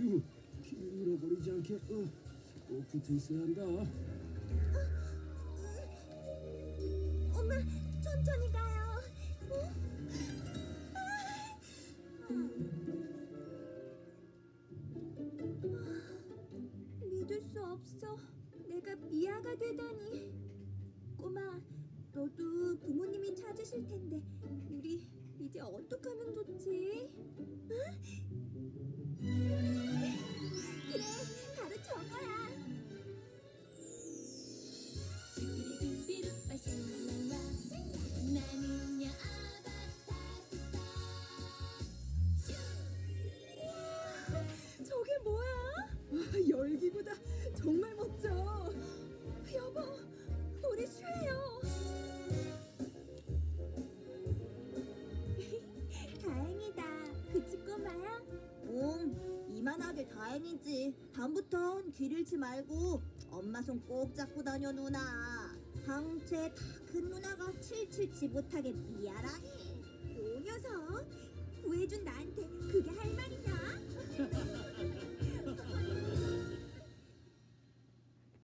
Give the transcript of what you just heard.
휴, 길 잃어버리지 않게 꼭 붙어 있어야 한다. 엄마, 천천히 가요. 믿을 수 없어. 내가 미아가 되다니. 꼬마, 너도 부모님이 찾으실 텐데 우리 이제 어떡하면 좋지? 그래, 바로 저거야. 슈비루비루빠 샬랄라 나는야 아바타스타. 저게 뭐야? 열기구다. 정말 멋져. 여보, 우리 슈예요. 다행이다. 그치 꼬마야? 이만하게 다행이지. 다음부턴 길 잃지 말고 엄마 손 꼭 잡고 다녀 누나. 당최 다 큰 누나가 칠칠치 못하게 미안하니.